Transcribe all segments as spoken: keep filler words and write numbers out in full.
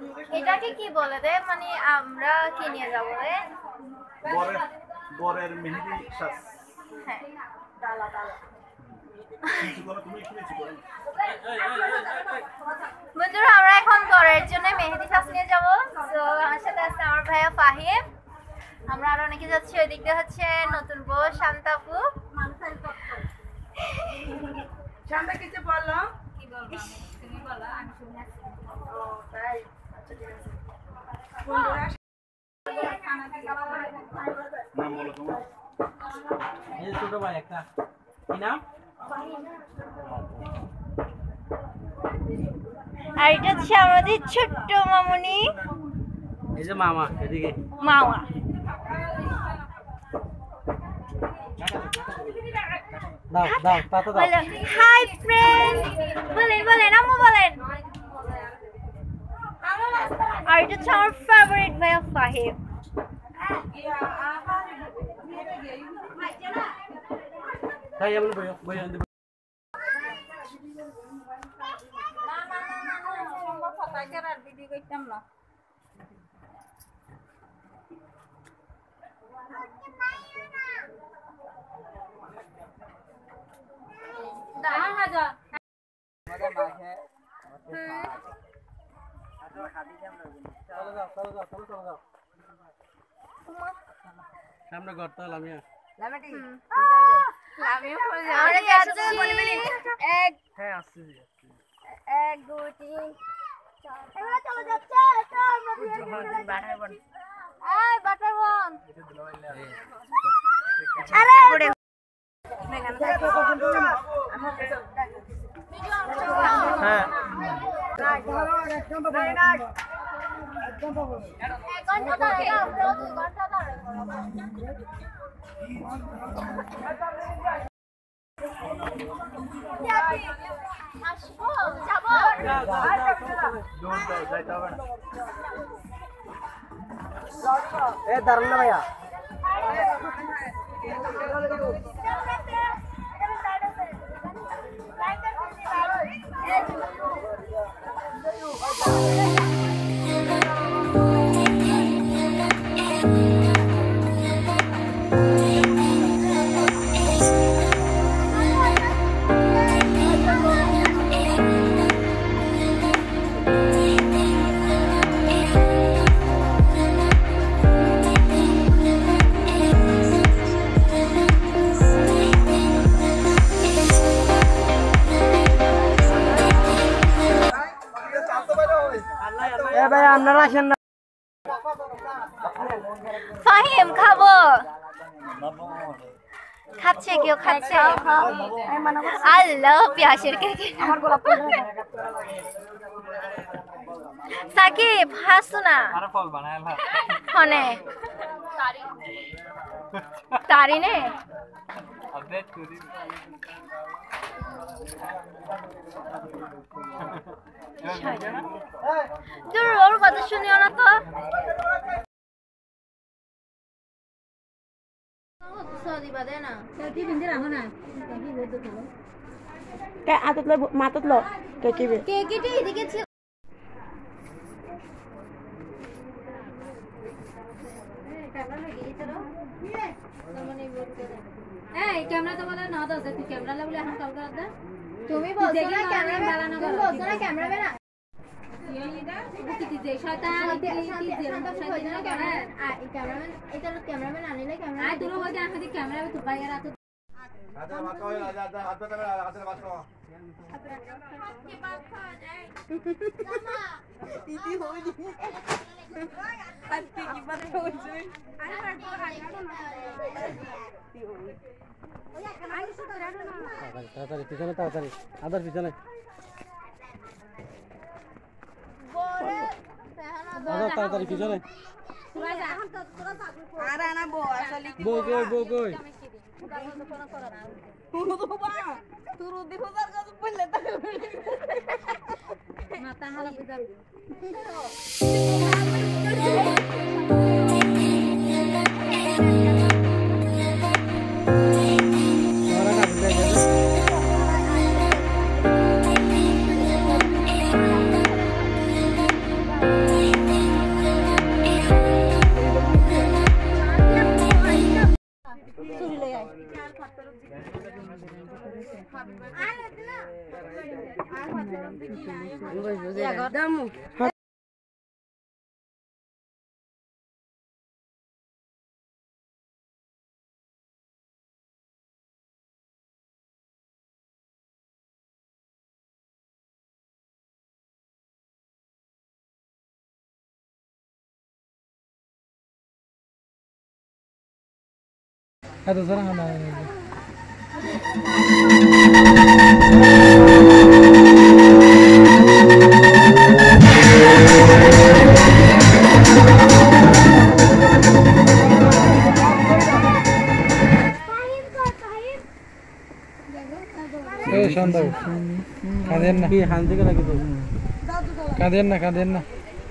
এটাকে কি বলে রে? মানে আমরা কি নিয়ে যাব রে? বরের বরের মেহেদি সাজ। হ্যাঁ, ডালা ডালা। কিছু করো তুমি একটু কিছু করো। বন্ধুরা আমরা এখন বরের জন্য মেহেদি সাজ নিয়ে যাব। তো আমার সাথে আছে আমার ভাইয়া ফাহিম। আমরা আর অনেকে যাচ্ছি। ওই দিক দিয়ে হচ্ছে নতুন বউ শান্তাপু। শান্তা কিছু বলো। কি বলবো তুমি বলো, আমি শুনে আছি। ও তাই, আচ্ছা ঠিক আছে। বন্ধুরা নাম বলো তোমার। এই ছোট ভাই একটা কি নাম? আর এটা হচ্ছে আমাদের ছোট্ট মামুনি। এই যে মামা এদিকে মামা। দাও দাও তাতে দাও। হাই ফ্রেন্ড, বলেন বলেন আম্মু বলেন। আর এটা হচ্ছে আমার ফেভারিট ভাইয়া ফাহিম। তাই আমি বই বই আনতে না না না না সম্ভব ফাটাই করে আর ভিডিও করতাম না। হ্যাঁ হ্যাঁ যা চলো যাও চলো যাও চলো চলো যাও সামনে ঘর তো আমি লামেটি আমিও পড়ে যাব। আমরা যাচ্ছি এক হ্যাঁ আসছি এক দুই তিন চার। এবার চলে যাচ্ছে। এটা আমরা বিয়ে করে বাটার বন। এই বাটার বন। আরে পড়ে হ্যাঁ এ দাঁড়ান না ভাইয়া এ ভাই আপনারা আসেন না। ফাহিম খাবো। খাচ্ছে কেউ খাচ্ছে। আল্লাহ পিয়াসের কেক। সাকিব হাসু না। আরে ফল বানাইলা হনে তারি নে আপডেট করি দূর ওর কথা শুনিও না তো। মাতত লো কে কি কে কেটে এদিকে ছিল। এই ক্যামেরা তো বলে না দাও তুই ক্যামেরা লাগলে এখন কল কর দে তুমি বলছো না ক্যামেরাম্যান বানানো তুমি বলছো না ক্যামেরাম্যান কি যে শয়তান কি যে ক্যামেরাম্যান ক্যামেরাম্যান এটা ক্যামেরাম্যান আনিলে ক্যামেরা আই তুই হইতে আনতে ক্যামেরা তো বাইরে রাত আচ্ছা বাত করো আচ্ছা হাত পে করে হাতে বাত করো দিদি হইনি আজকে কি বাত হইছে আরে পারবো তাড়াতাড়ি পিছনে তাড়াতাড়ি আদার পিছনে আদার তাড়াতাড়ি পিছনে আর আনা বো আসলে বউ কই বউ কই তুরু দিও তার কাছে পড়লে তা মাথা হালা বিদার Thank you. এত সারা খানা এই শান্ত কাঁদেন না কি হান থেকে লাগি তো কাঁদেন না কাঁদেন না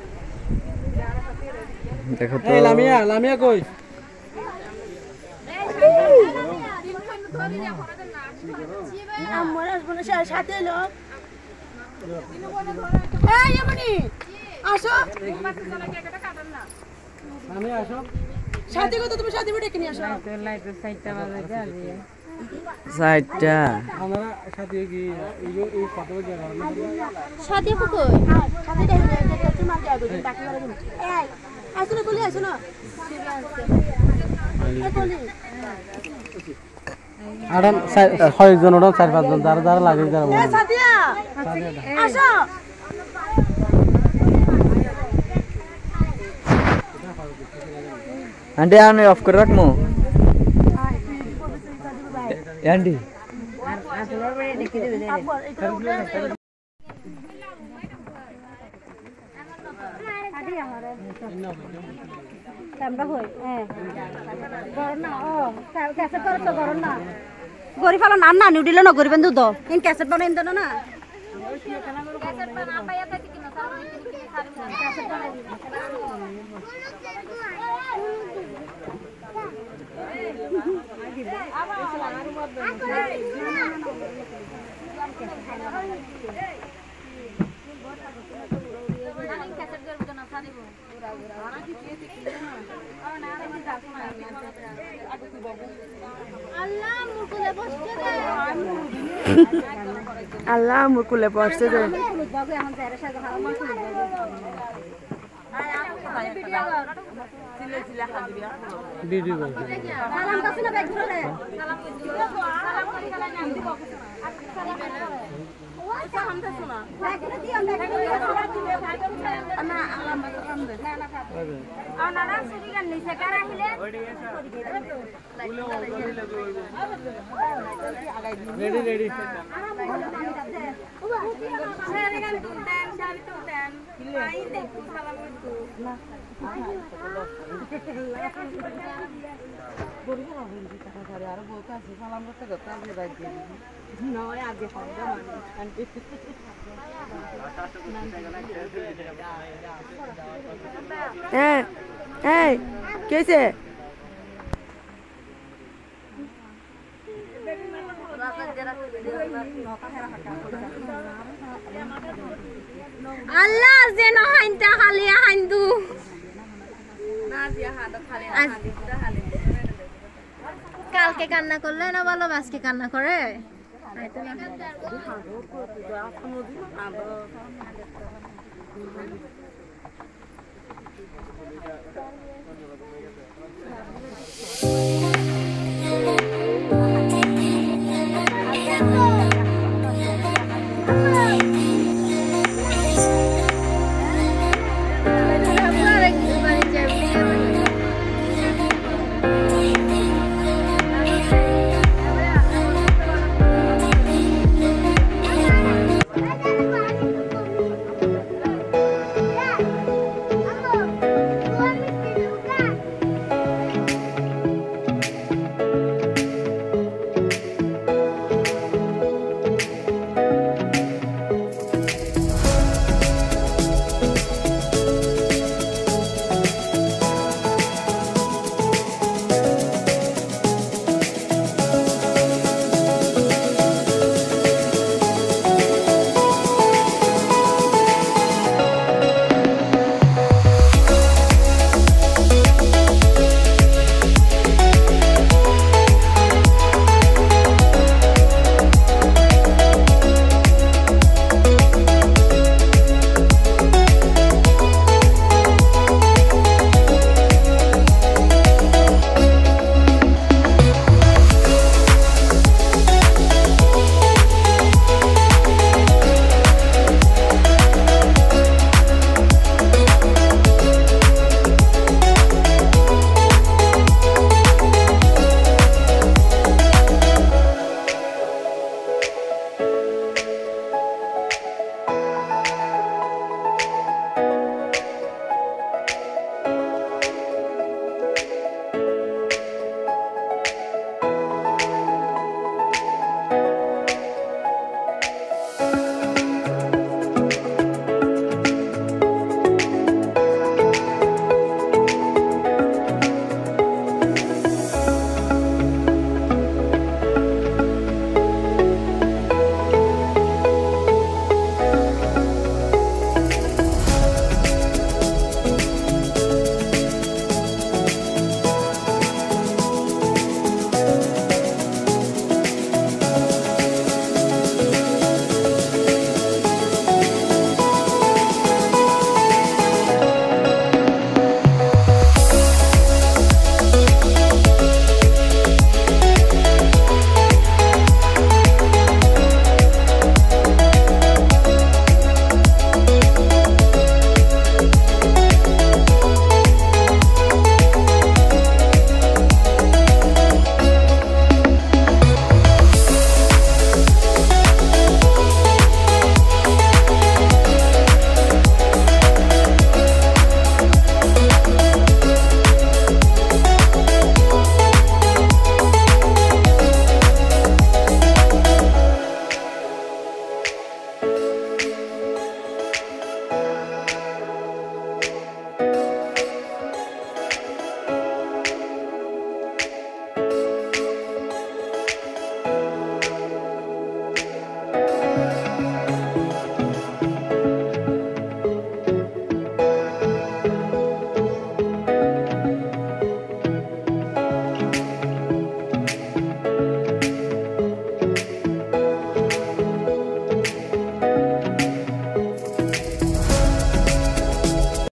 দেখো তো এই লামিয়া লামিয়া কই আমার আসবো সাথে লোক এই এমনি আসো আমি আসো সাথে কত তুমি সাথে ডেকে নিয়ে আসো সাইডটা আমরা সাথে কি এই এই কত বছর সাথে কই সাথে ডেকে তোমার যাবে ডাকি করে দিন এই আসো না বলি আসো না এই বলি আড়ান ছয় জন ওড়ান চার পাঁচ জন যারা যারা লাগে যারা এই সাদিয়া আসো আন্টি আমি অফ করে রাখমু আন্টি গরি ফেলো না না নিউ দিলে না গরি বন্ধু তো ইন ক্যাসেট বানাই দেন না আল্লাহ মুকুলে পড়ছে রে ভিডিও সালাম কাছে না ব্যাগ ধরে রেডি রেডি এই এই কেছে আল্লাহ যে না হাইনটা খালি হাইন্দু কালকে কান্না করলে না বলো আজকে কান্না করে